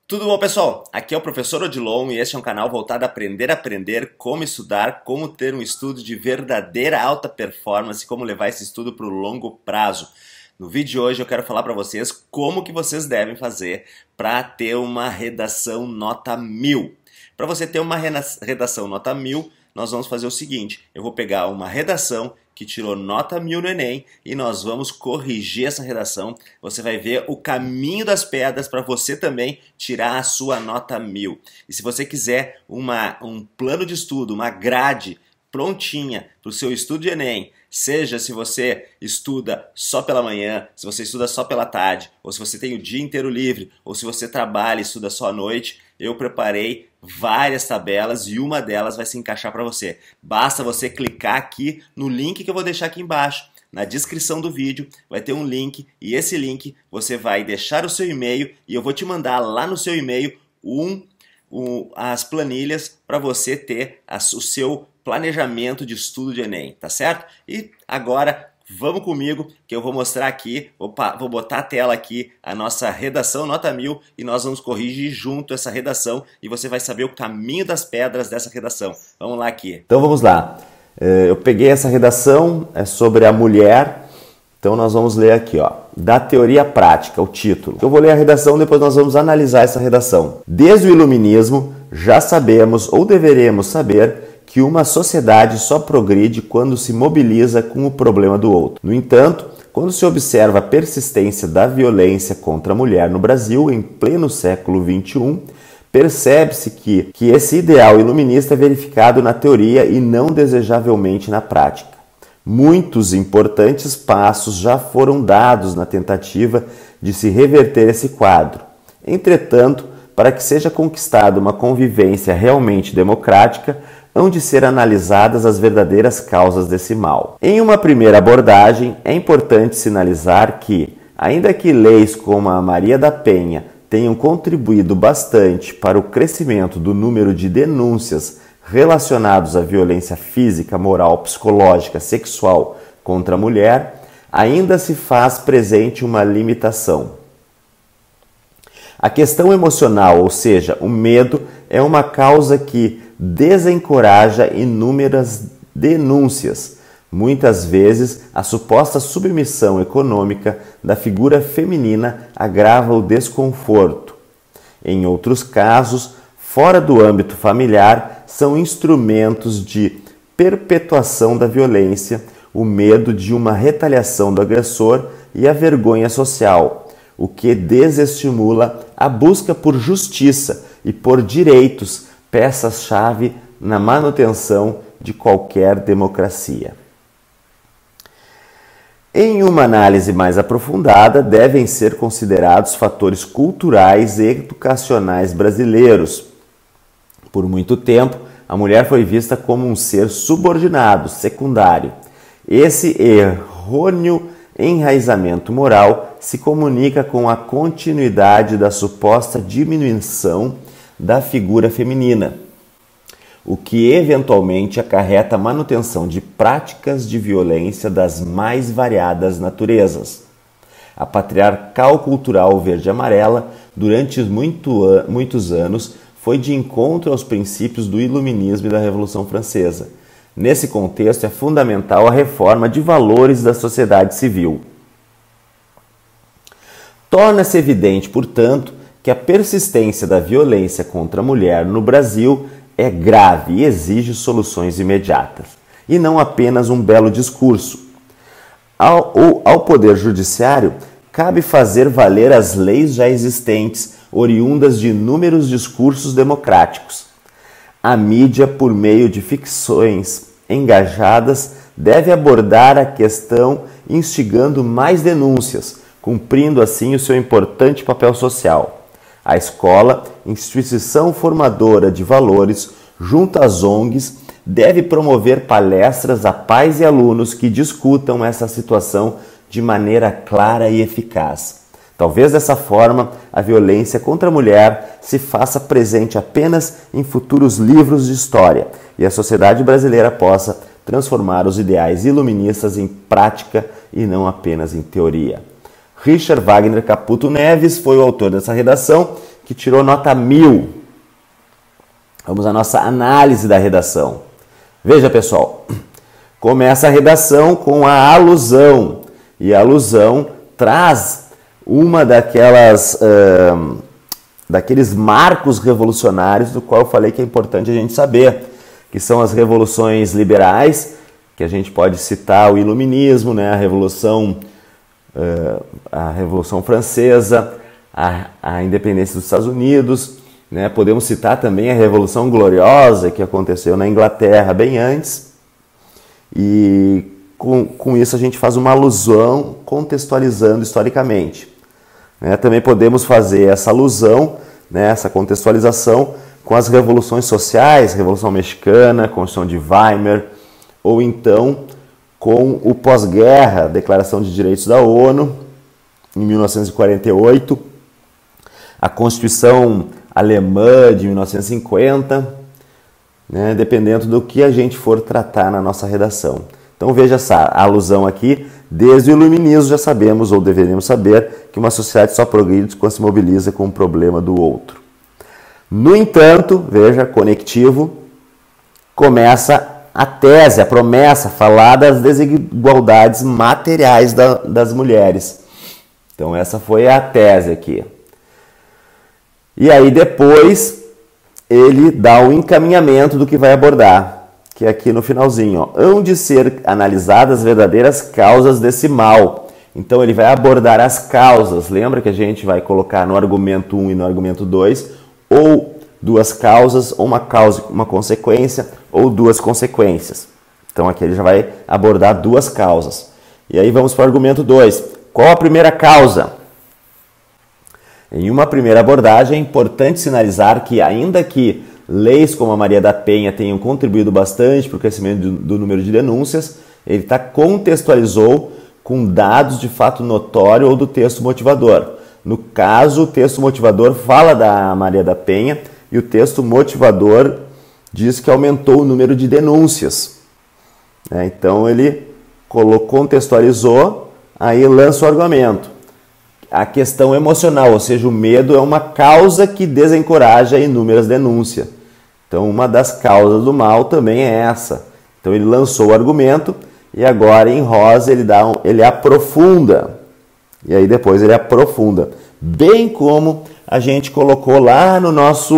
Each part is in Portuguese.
Tudo bom, pessoal? Aqui é o professor Odilon e este é um canal voltado a aprender como estudar, como ter um estudo de verdadeira alta performance, como levar esse estudo para o longo prazo. No vídeo de hoje eu quero falar para vocês como que vocês devem fazer para ter uma redação nota 1000. Para você ter uma redação nota 1000, nós vamos fazer o seguinte: eu vou pegar uma redação que tirou nota 1000 no Enem e nós vamos corrigir essa redação. Você vai ver o caminho das pedras para você também tirar a sua nota 1000. E se você quiser um plano de estudo, uma grade prontinha para o seu estudo de Enem, seja se você estuda só pela manhã, se você estuda só pela tarde, ou se você tem o dia inteiro livre, ou se você trabalha e estuda só à noite, eu preparei várias tabelas e uma delas vai se encaixar para você. Basta você clicar aqui no link que eu vou deixar aqui embaixo. Na descrição do vídeo vai ter um link e esse link você vai deixar o seu e-mail e eu vou te mandar lá no seu e-mail as planilhas para você ter o seu planejamento de estudo de Enem, tá certo? E agora vamos comigo que eu vou mostrar aqui, vou botar a tela aqui, a nossa redação nota 1000 e nós vamos corrigir junto essa redação e você vai saber o caminho das pedras dessa redação. Vamos lá aqui. Então vamos lá. Eu peguei essa redação, é sobre a mulher, então nós vamos ler aqui, ó, da teoria prática, o título. Eu vou ler a redação, depois nós vamos analisar essa redação. Desde o Iluminismo, já sabemos ou deveremos saber que uma sociedade só progride quando se mobiliza com o problema do outro. No entanto, quando se observa a persistência da violência contra a mulher no Brasil em pleno século XXI, percebe-se que esse ideal iluminista é verificado na teoria e não desejavelmente na prática. Muitos importantes passos já foram dados na tentativa de se reverter esse quadro. Entretanto, para que seja conquistada uma convivência realmente democrática, hão de ser analisadas as verdadeiras causas desse mal. Em uma primeira abordagem, é importante sinalizar que, ainda que leis como a Maria da Penha tenham contribuído bastante para o crescimento do número de denúncias relacionados à violência física, moral, psicológica, sexual contra a mulher, ainda se faz presente uma limitação. A questão emocional, ou seja, o medo, é uma causa que desencoraja inúmeras denúncias. Muitas vezes, a suposta submissão econômica da figura feminina agrava o desconforto. Em outros casos, fora do âmbito familiar, são instrumentos de perpetuação da violência, o medo de uma retaliação do agressor e a vergonha social, o que desestimula a busca por justiça e por direitos, peças-chave na manutenção de qualquer democracia. Em uma análise mais aprofundada, devem ser considerados fatores culturais e educacionais brasileiros. Por muito tempo, a mulher foi vista como um ser subordinado, secundário. Esse errôneo enraizamento moral se comunica com a continuidade da suposta diminuição da figura feminina, o que eventualmente acarreta a manutenção de práticas de violência das mais variadas naturezas. A patriarcal cultural verde-amarela, durante muitos anos, foi de encontro aos princípios do Iluminismo e da Revolução Francesa. Nesse contexto, é fundamental a reforma de valores da sociedade civil. Torna-se evidente, portanto, que a persistência da violência contra a mulher no Brasil é grave e exige soluções imediatas, e não apenas um belo discurso. Ao Poder Judiciário, cabe fazer valer as leis já existentes, oriundas de inúmeros discursos democráticos. A mídia, por meio de ficções engajadas, deve abordar a questão instigando mais denúncias, cumprindo assim o seu importante papel social. A escola, instituição formadora de valores, junto às ONGs, deve promover palestras a pais e alunos que discutam essa situação de maneira clara e eficaz. Talvez dessa forma a violência contra a mulher se faça presente apenas em futuros livros de história e a sociedade brasileira possa transformar os ideais iluministas em prática e não apenas em teoria. Richard Wagner Caputo Neves foi o autor dessa redação, que tirou nota 1000. Vamos à nossa análise da redação. Veja, pessoal, começa a redação com a alusão. E a alusão traz uma daqueles marcos revolucionários do qual eu falei que é importante a gente saber, que são as revoluções liberais, que a gente pode citar o Iluminismo, né? A Revolução Francesa, a independência dos Estados Unidos, né? Podemos citar também a Revolução Gloriosa, que aconteceu na Inglaterra bem antes, e com isso a gente faz uma alusão contextualizando historicamente. Né? Também podemos fazer essa alusão, né, essa contextualização com as revoluções sociais, Revolução Mexicana, Constituição de Weimar, ou então com o pós-guerra, Declaração de Direitos da ONU, em 1948, a Constituição Alemã de 1950, né, dependendo do que a gente for tratar na nossa redação. Então veja essa alusão aqui, desde o Iluminismo já sabemos, ou deveríamos saber, que uma sociedade só progride quando se mobiliza com o problema do outro. No entanto, veja, conectivo, começa a tese, a promessa, falar das desigualdades materiais das mulheres. Então essa foi a tese aqui. E aí depois ele dá um encaminhamento do que vai abordar, que é aqui no finalzinho, ó, hão de ser analisadas as verdadeiras causas desse mal. Então ele vai abordar as causas. Lembra que a gente vai colocar no argumento 1 e no argumento 2, ou duas causas, ou uma causa, uma consequência, ou duas consequências. Então aqui ele já vai abordar duas causas. E aí vamos para o argumento 2. Qual a primeira causa? Em uma primeira abordagem é importante sinalizar que, ainda que leis como a Maria da Penha tenham contribuído bastante para o crescimento do número de denúncias, ele contextualizou com dados de fato notório ou do texto motivador. No caso, o texto motivador fala da Maria da Penha e o texto motivador diz que aumentou o número de denúncias. Então ele contextualizou, aí lança o argumento. A questão emocional, ou seja, o medo é uma causa que desencoraja inúmeras denúncias. Então uma das causas do mal também é essa. Então ele lançou o argumento e agora em rosa ele aprofunda. E aí depois ele aprofunda. Bem como a gente colocou lá na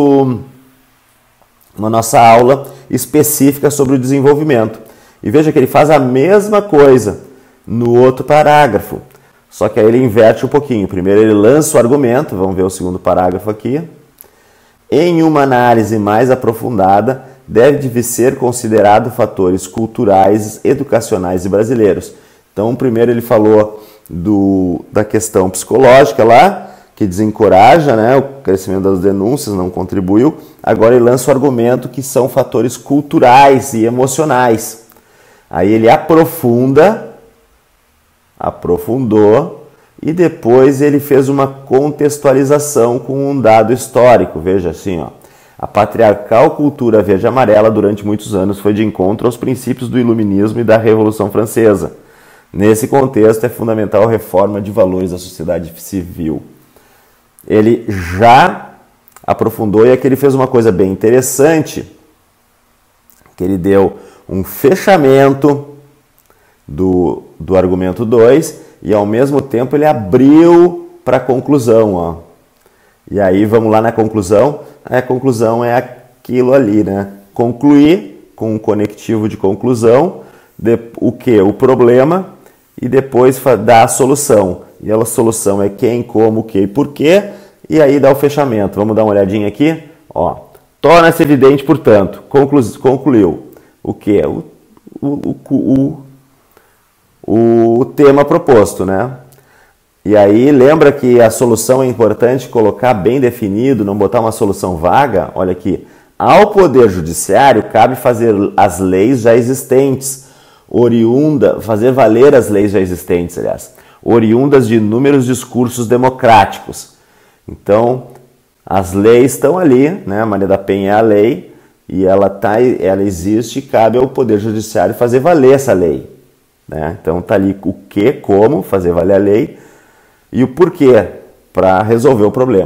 nossa aula específica sobre o desenvolvimento. E veja que ele faz a mesma coisa no outro parágrafo. Só que aí ele inverte um pouquinho. Primeiro ele lança o argumento, vamos ver o segundo parágrafo aqui. Em uma análise mais aprofundada, deve ser considerado fatores culturais, educacionais e brasileiros. Então, primeiro ele falou da questão psicológica lá, que desencoraja, né, o crescimento das denúncias, não contribuiu. Agora ele lança o argumento que são fatores culturais e emocionais. Aí ele aprofundou e depois ele fez uma contextualização com um dado histórico. Veja assim, ó, a patriarcal cultura verde-amarela durante muitos anos foi de encontro aos princípios do Iluminismo e da Revolução Francesa. Nesse contexto é fundamental a reforma de valores da sociedade civil. Ele já aprofundou e aqui ele fez uma coisa bem interessante, que ele deu um fechamento do argumento 2 e ao mesmo tempo ele abriu para a conclusão, ó. E aí vamos lá na conclusão. A conclusão é aquilo ali, né? Concluir com um conectivo de conclusão, o que? O problema, e depois dar a solução. E a solução é quem, como, o que e porquê, e aí dá o fechamento. Vamos dar uma olhadinha aqui, ó. Torna-se evidente, portanto, concluiu o que? O tema proposto, né? E aí lembra que a solução é importante colocar bem definido, não botar uma solução vaga. Olha aqui, ao Poder Judiciário cabe fazer as leis já existentes, fazer valer as leis já existentes, aliás, oriundas de inúmeros discursos democráticos. Então, as leis estão ali, né? A Maria da Penha é a lei e ela existe e cabe ao Poder Judiciário fazer valer essa lei. Né? Então está ali o que, como fazer valer a lei e o porquê para resolver o problema.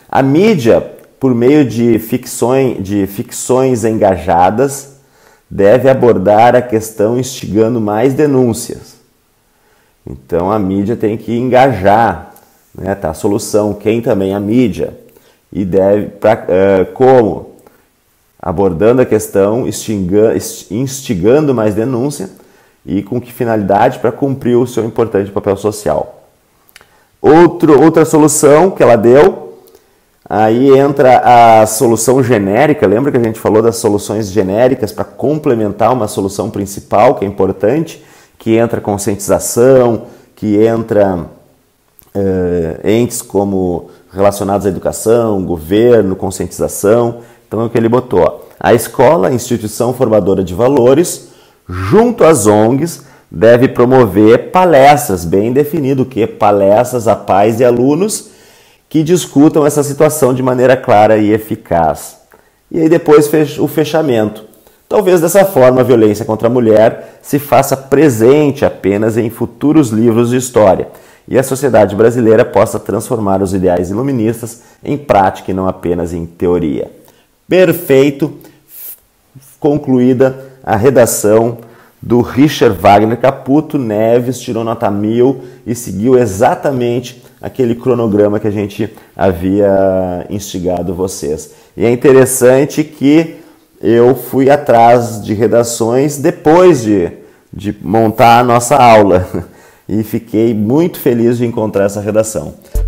A mídia, por meio de ficções engajadas, deve abordar a questão instigando mais denúncias. Então a mídia tem que engajar, né? Tá, a solução, quem também? A mídia. E deve, como? Abordando a questão, instigando mais denúncia e com que finalidade? Para cumprir o seu importante papel social. Outra solução que ela deu, aí entra a solução genérica. Lembra que a gente falou das soluções genéricas para complementar uma solução principal, que é importante, que entra conscientização, que entra entes como relacionados à educação, governo, conscientização. Então é o que ele botou. Ó. A escola, instituição formadora de valores, junto às ONGs, deve promover palestras, bem definido que palestras a pais e alunos que discutam essa situação de maneira clara e eficaz. E aí depois o fechamento. Talvez dessa forma a violência contra a mulher se faça presente apenas em futuros livros de história e a sociedade brasileira possa transformar os ideais iluministas em prática e não apenas em teoria. Perfeito, concluída a redação do Richard Wagner Caputo. Neves tirou nota 1000 e seguiu exatamente aquele cronograma que a gente havia instigado vocês. E é interessante que eu fui atrás de redações depois de montar a nossa aula e fiquei muito feliz de encontrar essa redação.